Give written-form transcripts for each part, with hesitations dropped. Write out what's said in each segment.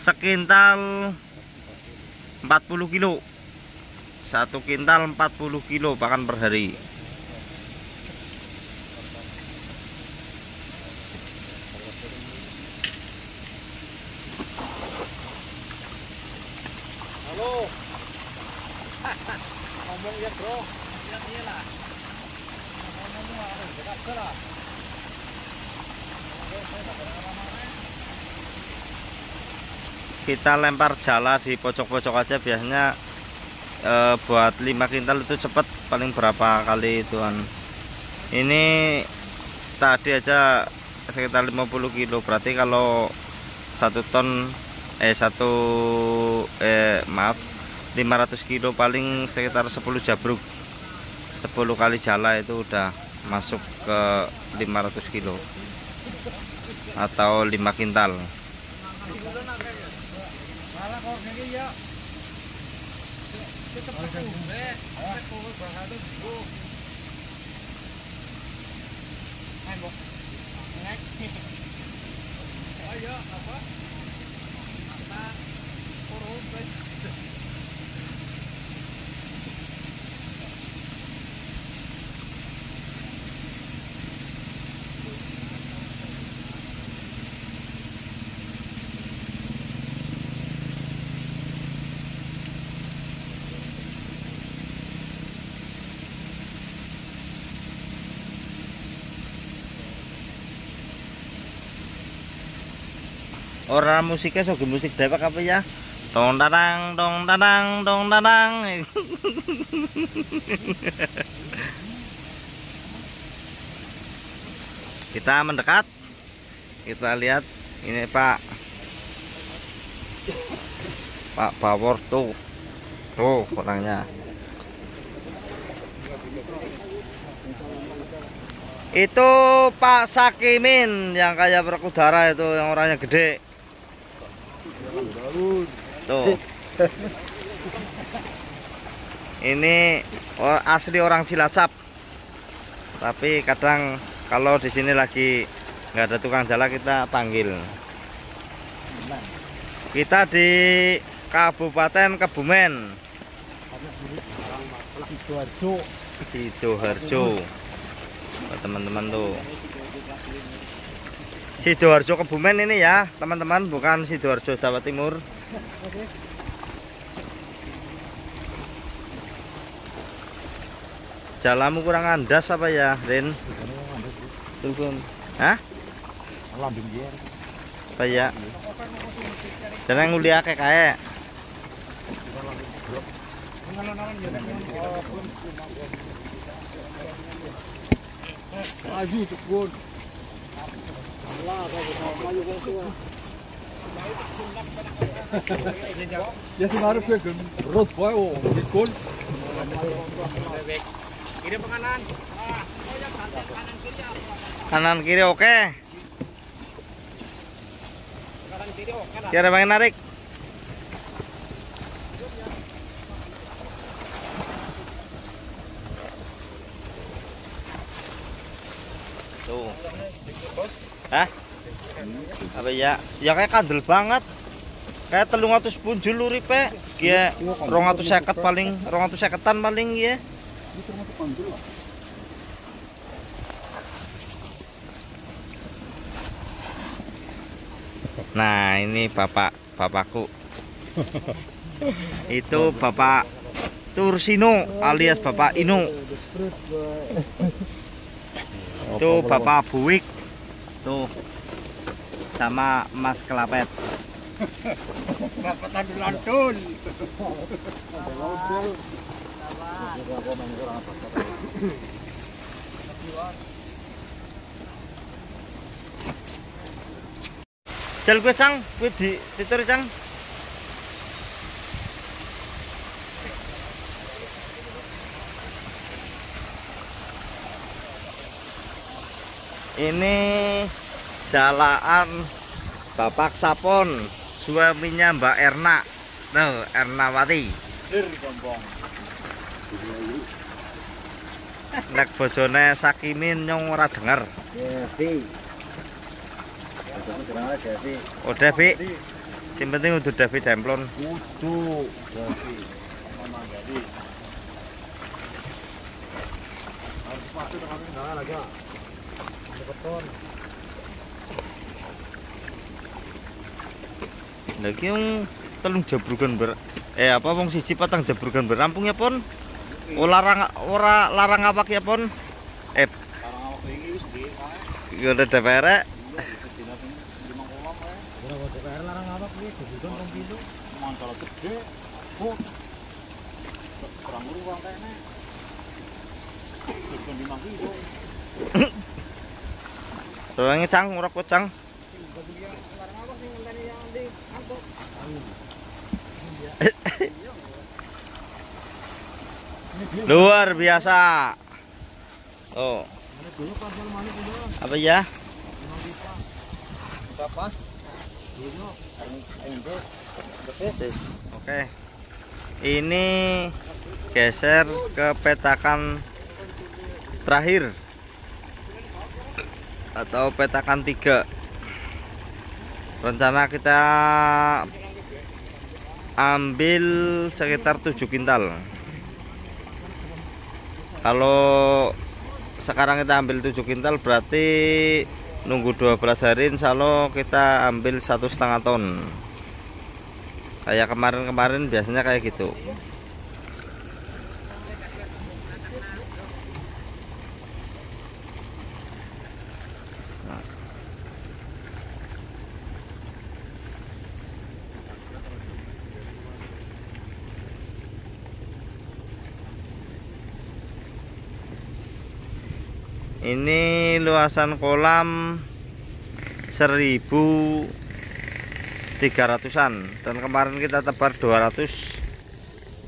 sekintal 40 kilo. 1 kintal 40 kilo pakan per hari. Halo. Ngomong ya, Bro. Iya lah. Ngomong harus dekat lah. Kita lempar jala di pojok-pojok aja biasanya buat 5 kintal itu cepat, paling berapa kali tuan. Ini tadi aja sekitar 50 kilo, berarti kalau 1 ton 500 kilo paling sekitar 10 jabruk. 10 kali jala itu udah masuk ke 500 kilo atau 5 kintal. Orang musiknya sogi musik dewek apa ya? Dong dadang dong dadang dong dadang. Kita mendekat. Kita lihat ini Pak Bawor tuh. Tuh orangnya. Itu Pak Sakimin yang kayak berkudara itu, yang orangnya gede. Tuh. Ini asli orang Cilacap. Tapi kadang kalau di sini lagi nggak ada tukang jala kita panggil. Kita di Kabupaten Kebumen. Sidoarjo. Teman-teman tuh. Sidoarjo Kebumen ini ya teman-teman, bukan Sidoarjo Jawa Timur. Jalamu kurang andas apa ya, Rin? Turun. Hah? Apa ya? Jangan nguliah kayak. Maju cepun. Ya sebenarnya kan road boy ikut. Kiri apa kanan? Kanan kiri oke. Kanan kiri oke. Kira pengen narik. Tuh. Hah? Apa ya? Ya kayak kandel banget. Kayak 300 punjul uripe. Ki 250 paling, 250-an paling ya. Nah, ini bapakku. Itu Bapak Tursino alias Bapak Ino. Tuh Bapak Buwik. Tuh sama Mas Kelapet. Bapak tandul-tandul. Jal gue cang, gue ditur cang. Ini jalaan Bapak Sapon, suaminya Mbak Erna. Tuh, Ernawati. Nek bojone Sakimin nyong ora denger. Devi. Udah, Bi. Yang penting udah David demplon. Kudu jadi sama jadi. Harus pasti dengan enggak lagi. Beton. Lagi yang telung jabrukan apa wong siji patang jabrukan berampung ya pon. Ora larang apa ya pon? Sekarang awak iki wis nggih kae. Udah DPR. Dina ping 5 kolam kae. Ora kok DPR larang awak iki kebutuhan 2 kilo. Mantap gede. Oh. Kurang guru wong kene. Kebutuhan 5 kilo. Doangnya cang, ora kocang. Larang awak sing ngenteni yang di angkut. Luar biasa. Oh. Apa ya? Oke. Ini geser ke petakan terakhir atau petakan 3. Rencana kita ambil sekitar 7 kintal. Kalau sekarang kita ambil 7 kintal berarti nunggu 12 hari insya Allah kita ambil 1,5 ton. Kayak kemarin-kemarin biasanya kayak gitu. Ini luasan kolam 1.300-an dan kemarin kita tebar 220.000.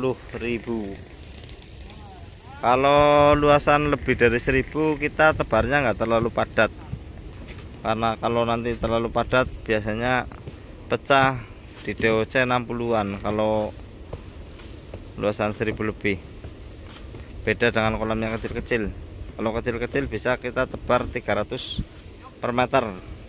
Kalau luasan lebih dari 1.000 kita tebarnya nggak terlalu padat, karena kalau nanti terlalu padat biasanya pecah di DOC 60-an kalau luasan 1.000 lebih. Beda dengan kolam yang kecil-kecil. Kalau kecil-kecil bisa kita tebar 300 per meter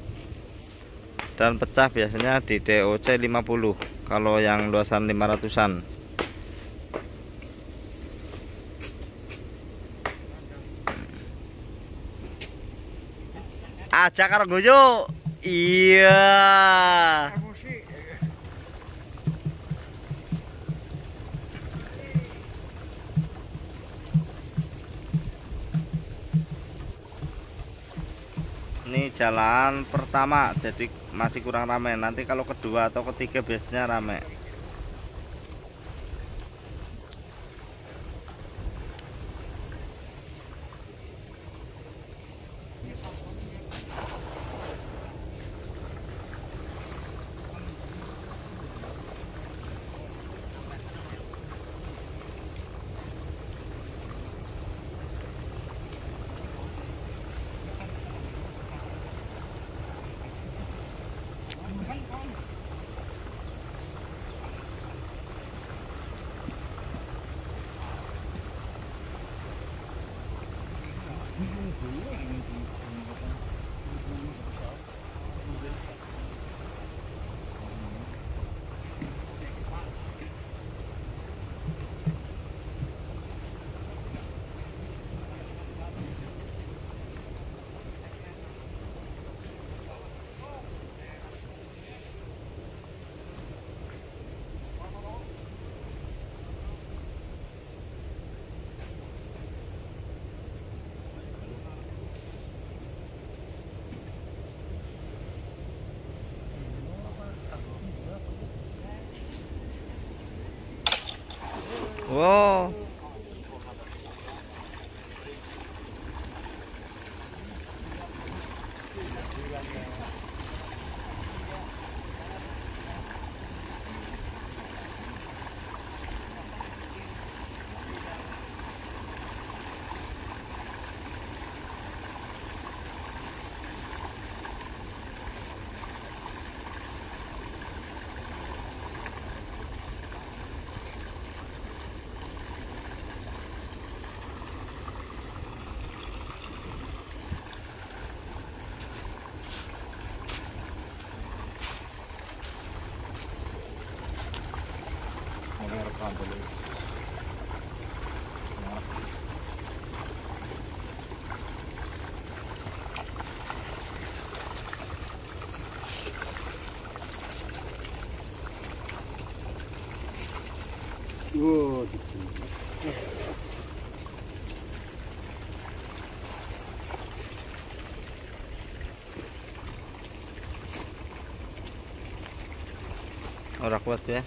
dan pecah biasanya di DOC 50 kalau yang luasan 500-an. Aja karo goyo. Iya. Ini jalan pertama jadi masih kurang ramai. Nanti kalau kedua atau ketiga biasanya ramai. Wow. Ora kuat ya.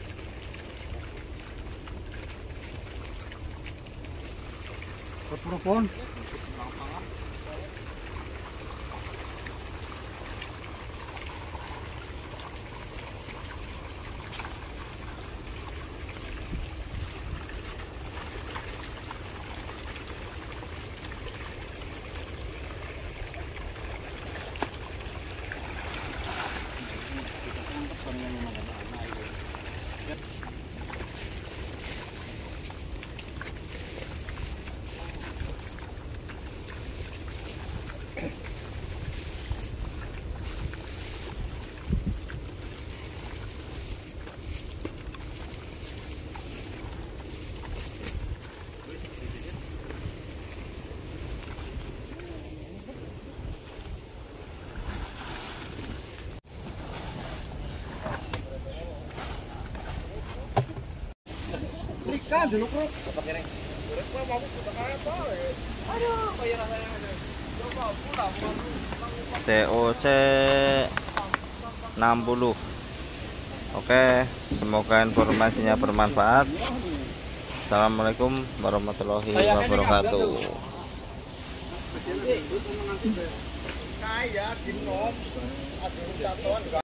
Telepon. Kan dulu kok. Pakai ring. Mau apa? Aduh, bayar saya aja. Coba pulang. TOC 60. Oke, semoga informasinya bermanfaat. Assalamualaikum warahmatullahi wabarakatuh. Kayak di nom,